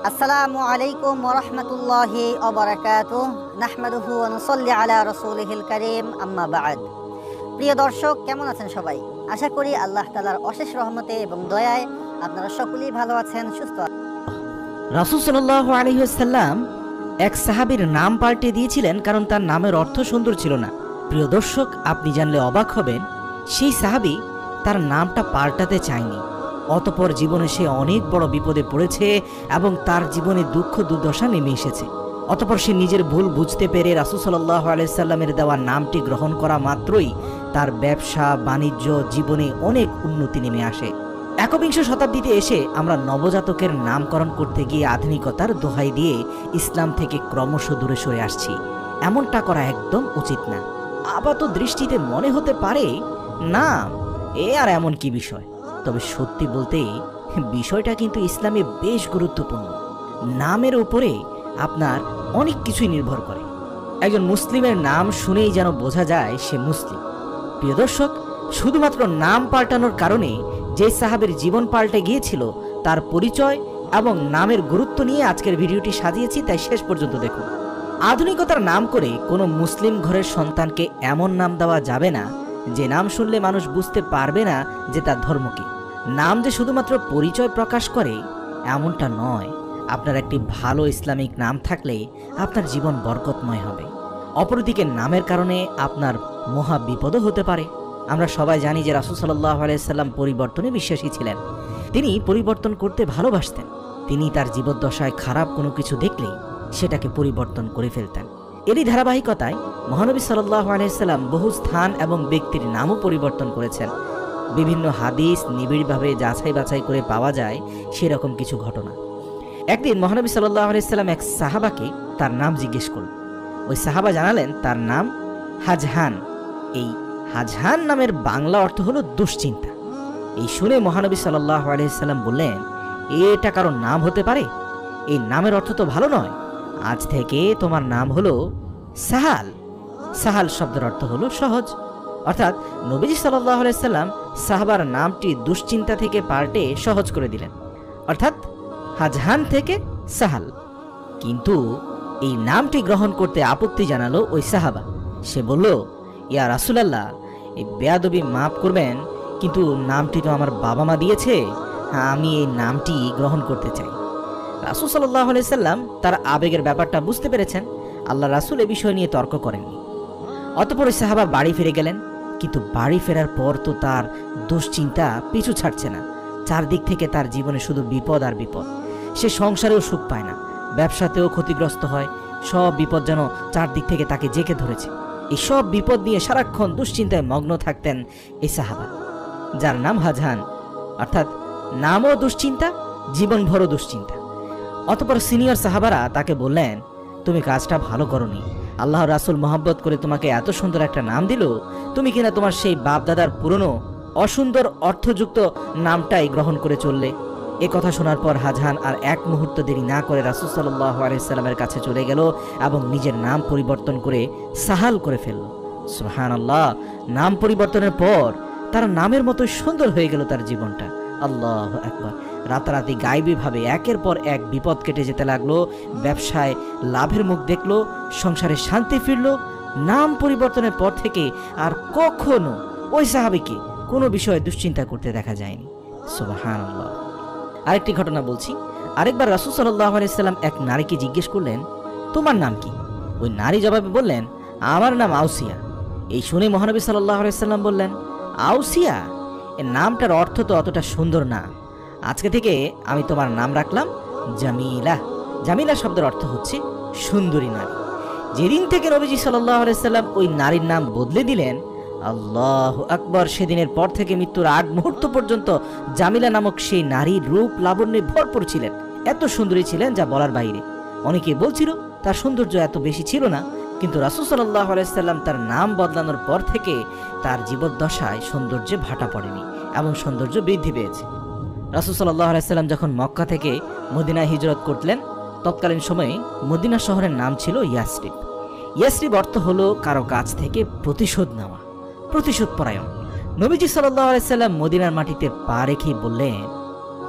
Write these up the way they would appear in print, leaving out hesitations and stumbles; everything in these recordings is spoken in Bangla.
আসসালামু আলাইকুম ওয়া রাহমাতুল্লাহি ওয়া বারাকাতুহু নাহমাদুহু ওয়া নুসাল্লি আলা রাসূলিহিল কারীম আম্মা বা'দ। প্রিয় দর্শক, কেমন আছেন সবাই? আশা করি আল্লাহ তাআলার অশেষ রহমতে এবং দয়ায় আপনারা সকলেই ভালো আছেন, সুস্থ আছেন। রাসূল সাল্লাল্লাহু আলাইহি ওয়াসাল্লাম এক সাহাবীর নাম পাল্টে দিয়েছিলেন কারণ তার নামের অর্থ সুন্দর ছিল না। প্রিয় দর্শক, আপনি জানলে অবাক হবেন, সেই সাহাবী তার নামটা পাল্টাতে চায়নি। অতঃপর জীবনে সে অনেক বড় বিপদে পড়েছে এবং তার জীবনে দুঃখ দুর্দশা নেমে এসেছে। অতঃপর সে নিজের ভুল বুঝতে পেরে রাসূল সাল্লাল্লাহু আলাইহি সাল্লামের দেওয়া নামটি গ্রহণ করা মাত্রই তার ব্যবসা বাণিজ্য জীবনে অনেক উন্নতি নেমে আসে। একবিংশ শতাব্দীতে এসে আমরা নবজাতকের নামকরণ করতে গিয়ে আধুনিকতার দোহাই দিয়ে ইসলাম থেকে ক্রমশ দূরে সরে আসছি। এমনটা করা একদম উচিত না। আপাত দৃষ্টিতে মনে হতে পারে নাম এ আর এমন কি বিষয়, তবে সত্যি বলতে বিষয়টা কিন্তু ইসলামে বেশ গুরুত্বপূর্ণ। নামের উপরে আপনার অনেক কিছুই নির্ভর করে। একজন মুসলিমের নাম শুনেই যেন বোঝা যায় সে মুসলিম। প্রিয় দর্শক, শুধুমাত্র নাম পাল্টানোর কারণে যে সাহাবের জীবন পাল্টে গিয়েছিল তার পরিচয় এবং নামের গুরুত্ব নিয়ে আজকের ভিডিওটি সাজিয়েছি, তাই শেষ পর্যন্ত দেখুন। আধুনিকতার নাম করে কোনো মুসলিম ঘরের সন্তানকে এমন নাম দেওয়া যাবে না যে নাম শুনলে মানুষ বুঝতে পারবে না যে তার ধর্ম কি। নাম যে শুধুমাত্র পরিচয় প্রকাশ করে এমনটা নয়। আপনার একটি ভালো ইসলামিক নাম থাকলে আপনার জীবন বরকতময় হবে। অপরদিকে নামের কারণে আপনার মহা বিপদও হতে পারে। আমরা সবাই জানি যে রাসূল সাল্লাল্লাহু আলাইহি সাল্লাম পরিবর্তনে বিশ্বাসী ছিলেন। তিনি পরিবর্তন করতে ভালোবাসতেন। তিনি তার জীবদ্দশায় খারাপ কোনো কিছু দেখলেই সেটাকে পরিবর্তন করে ফেলতেন। এরই ধারাবাহিকতায় মহানবী সাল্লাল্লাহু আলাইহি সাল্লাম বহু স্থান এবং ব্যক্তির নামও পরিবর্তন করেছেন। বিভিন্ন হাদিস নিবিড়ভাবে যাচাই বাছাই করে পাওয়া যায় সেরকম কিছু ঘটনা। একদিন মহানবী সাল্লাল্লাহু আলাইহি সাল্লাম এক সাহাবাকে তার নাম জিজ্ঞেস করলেন। ওই সাহাবা জানালেন তার নাম হাজহান। এই হাজহান নামের বাংলা অর্থ হলো দুশ্চিন্তা। এই শুনে মহানবী সাল্লাল্লাহু আলাইহি সাল্লাম বললেন, এটা কারোর নাম হতে পারে? এই নামের অর্থ তো ভালো নয়। আজ থেকে তোমার নাম হলো সাহাল। সাহাল শব্দের অর্থ হলো সহজ। অর্থাৎ নবীজি সাল্লাল্লাহু আলাইহি সাল্লাম সাহাবার নামটি দুশ্চিন্তা থেকে পাল্টে সহজ করে দিলেন, অর্থাৎ হাজহান থেকে সাহাল। কিন্তু এই নামটি গ্রহণ করতে আপত্তি জানালো ওই সাহাবা। সে বলল, ইয়া রাসূলুল্লাহ, এই বেয়াদবি মাফ করবেন, কিন্তু নামটি তো আমার বাবা মা দিয়েছে, আমি এই নামটি গ্রহণ করতে চাই। রাসূল সাল্লাল্লাহু আলাইহি সাল্লাম তার আবেগের ব্যাপারটা বুঝতে পেরেছেন। আল্লাহ রাসূল এ বিষয় নিয়ে তর্ক করেননি। অতঃপর ওই সাহাবা বাড়ি ফিরে গেলেন। কিন্তু বাড়ি ফেরার পর তো তার দুশ্চিন্তা পিছু ছাড়ছে না। চারদিক থেকে তার জীবনে শুধু বিপদ আর বিপদ। সে সংসারেও সুখ পায় না, ব্যবসাতেও ক্ষতিগ্রস্ত হয়। সব বিপদ যেন চারদিক থেকে তাকে জেঁকে ধরেছে। এই সব বিপদ নিয়ে সারাক্ষণ দুশ্চিন্তায় মগ্ন থাকতেন এই সাহাবা, যার নাম হাজহান। অর্থাৎ নামও দুশ্চিন্তা, জীবনভরও দুশ্চিন্তা। অতঃপর সিনিয়র সাহাবারা তাকে বললেন, তুমি কাজটা ভালো করনি। আল্লাহ রাসূল মহব্বত করে তোমাকে এত সুন্দর একটা নাম দিল, তুমি কিনা তোমার সেই বাপ দাদার পুরনো অসুন্দর অর্থযুক্ত নামটাই গ্রহণ করে চললে। এ কথা শোনার পর হাজহান আর এক মুহূর্ত দেরি না করে রাসূল সাল্লাল্লাহু আলাইহি সাল্লামের কাছে চলে গেল এবং নিজের নাম পরিবর্তন করে সাহাল করে ফেলল। সুবহানাল্লাহ! নাম পরিবর্তনের পর তার নামের মতোই সুন্দর হয়ে গেল তার জীবনটা। আল্লাহু আকবার! রাতারাতি গায়েবীভাবে একের পর এক বিপদ কেটে যেতে লাগলো। ব্যবসায় লাভের মুখ দেখলো, সংসারে শান্তি ফিরল। নাম পরিবর্তনের পর থেকে আর কখনো ওই সাহাবীকে কোনো বিষয়ে দুশ্চিন্তা করতে দেখা যায়নি। সুবহানাল্লাহ! আরেকটি ঘটনা বলছি। আরেকবার রাসূল সাল্লাল্লাহু আলাইহি সাল্লাম এক নারীকে জিজ্ঞেস করলেন, তোমার নাম কি? ওই নারী জবাবে বললেন, আমার নাম আউসিয়া। এই শুনে মহানবী সাল্লাল্লাহু আলাইহি সাল্লাম বললেন, আউসিয়া? এর নামটার অর্থ তো অতটা সুন্দর না। আজকে থেকে আমি তোমার নাম রাখলাম জামিলা। জামিলা শব্দের অর্থ হচ্ছে সুন্দরী নারী। যেদিন থেকে নবীজি সাল্লাল্লাহু আলাইহি সাল্লাম ওই নারীর নাম বদলে দিলেন, আল্লাহু আকবার, সেদিনের পর থেকে মৃত্যুর আগ মুহূর্ত পর্যন্ত জামিলা নামক সেই নারীর রূপ লাবণ্যে ভরপুর ছিলেন। এত সুন্দরী ছিলেন যা বলার বাইরে। অনেকে বলছিল তার সৌন্দর্য এত বেশি ছিল না, কিন্তু রাসূল সাল্লাল্লাহু আলাইহি সাল্লাম তার নাম বদলানোর পর থেকে তার জীবদ্দশায় সৌন্দর্যে ভাটা পড়েনি এবং সৌন্দর্য বৃদ্ধি পেয়েছে। রাসূল সাল্লাল্লাহু আলাইহি সাল্লাম যখন মক্কা থেকে মদিনায় হিজরত করলেন, তৎকালীন সময়ে মদিনা শহরের নাম ছিল ইয়াসরিব। ইয়াসরিব অর্থ হলো কারো কাছ থেকে প্রতিশোধ নেওয়া, প্রতিশোধ পরায়ণ। নবীজি সাল্লাল্লাহু আলাইহি সাল্লাম মদিনার মাটিতে পা রেখে বললেন,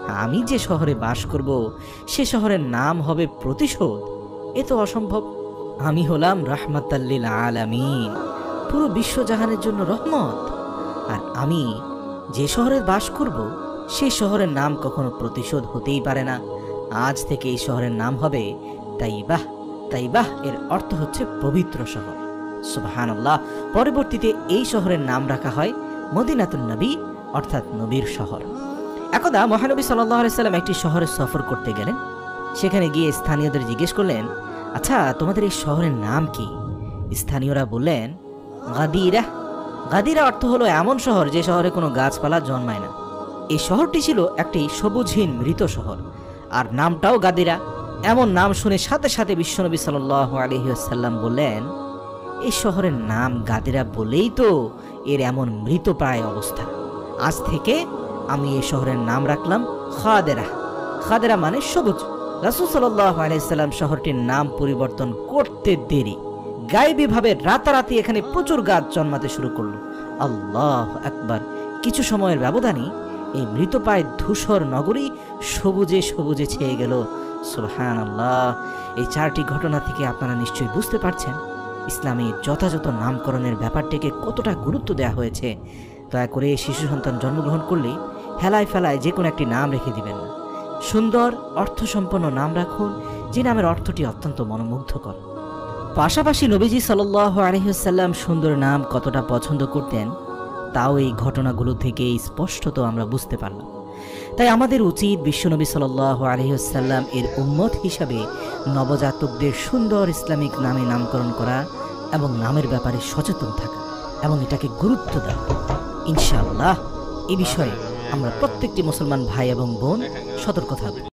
আমি যে শহরে বাস করব সে শহরের নাম হবে প্রতিশোধ, এ তো অসম্ভব। আমি হলাম রাহমাতাল্লিল আলামিন, পুরো বিশ্বজাহানের জন্য রহমত। আর আমি যে শহরে বাস করব সেই শহরের নাম কখনো প্রতিশোধ হতেই পারে না। আজ থেকে এই শহরের নাম হবে তাইবাহ। তাইবাহ এর অর্থ হচ্ছে পবিত্র শহর। সুবহানাল্লাহ। পরবর্তীতে এই শহরের নাম রাখা হয় মদিনাতুন নবী, অর্থাৎ নবীর শহর। একদা মহানবী সাল্লাল্লাহু আলাইহি সাল্লাম একটি শহরে সফর করতে গেলেন। সেখানে গিয়ে স্থানীয়দের জিজ্ঞেস করলেন, আচ্ছা তোমাদের এই শহরের নাম কি? স্থানীয়রা বললেন গাদিরা। গাদিরা অর্থ হলো এমন শহর যে শহরে কোনো গাছপালা জন্মায় না। এই শহরটি ছিল একটি সবুজহীন মৃত শহর, আর নামটাও গাদিরা। এমন নাম শুনে সাথে সাথে বিশ্বনবী সাল্লাল্লাহু আলাইহি ওয়াসাল্লাম বললেন, এই শহরের নাম গাদিরা বলেই তো এর এমন মৃতপ্রায় অবস্থা। আজ থেকে আমি এই শহরের নাম রাখলাম খাদেরা। খাদেরা মানে সবুজ। রাসূল সাল্লাল্লাহু আলাইহি ওয়াসাল্লাম শহরটির নাম পরিবর্তন করতে দেরি। গায়েবীভাবে রাতারাতি এখানে প্রচুর গাছ জন্মাতে শুরু করলো। আল্লাহু আকবার। কিছু সময়ের ব্যবধানে এই মৃতপ্রায় ধূসর নগরী সবুজে সবুজে ছেয়ে গেল। সুবহানাল্লাহ। এই চারটি ঘটনা থেকে আপনারা নিশ্চয়ই বুঝতে পারছেন ইসলামে যথাযথ নামকরণের ব্যাপারটিকে কতটা গুরুত্ব দেওয়া হয়েছে। দয়া করে শিশু সন্তান জন্মগ্রহণ করলে হেলায় ফেলায় যে কোনো একটি নাম রেখে দিবেন না। সুন্দর অর্থসম্পন্ন নাম রাখুন, যে নামের অর্থটি অত্যন্ত মনোমুগ্ধকর। পাশাপাশি নবীজি সাল্লাল্লাহু আলাইহি ওয়াসাল্লাম সুন্দর নাম কতটা পছন্দ করতেন তাও এই ঘটনাগুলো থেকে স্পষ্টত আমরা বুঝতে পারলাম। তাই আমাদের উচিত বিশ্বনবী সাল্লাল্লাহু আলাইহি ওয়াসাল্লাম এর উম্মত হিসাবে নবজাতকদের সুন্দর ইসলামিক নামে নামকরণ করা এবং নামের ব্যাপারে সচেতন থাকা এবং এটাকে গুরুত্ব দেওয়া। ইনশাআল্লাহ এই বিষয়ে আমরা প্রত্যেকটি মুসলমান ভাই এবং বোন সতর্ক থাকব।